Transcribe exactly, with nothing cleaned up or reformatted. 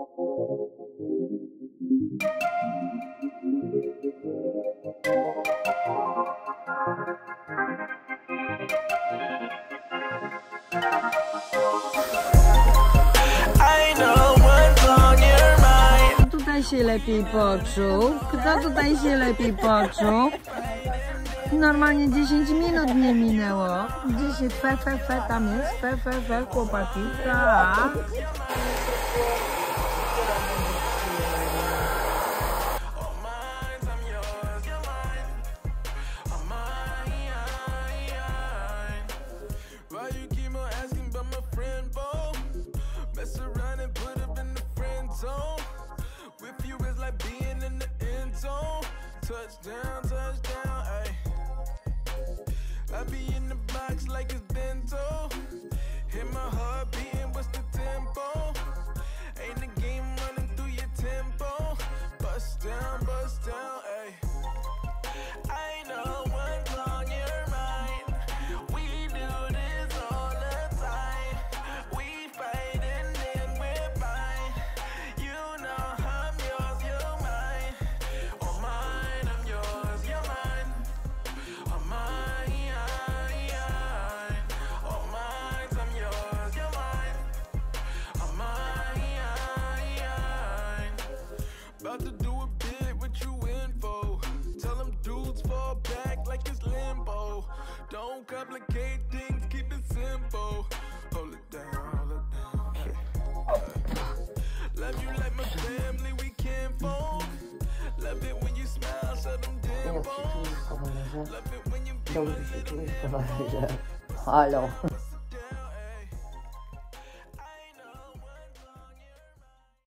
Tutaj się lepiej poczuł. Kto tutaj się lepiej poczuł? Normalnie dziesięć minut nie minęło. dziesięć, fe, fe, fe, tam jest, fe, fe, fe, chłopaki, tak. Touchdown, touchdown, ayy. I be in the box like it's bento. Hit my heart beating, what's the tempo? Ain't the game running through your tempo. Bust down, bust down, ayy. I know what's on your mind. We do this all the time. We fight and then we're fine. You know I'm yours, you're mine. Oh mine, I'm yours, you're mine. Oh mine, oh mine, I'm yours, you're mine. Oh mine, about to do a bit, what you in for? Tell them dudes fall back like it's limbo. Don't complicate things, keep it simple. Hold it down, hold it down. Love you like my family, we can't fold. Love it when you smile, so them dimples. Love it when you Dobrze się czujesz, towarzysze. Halo.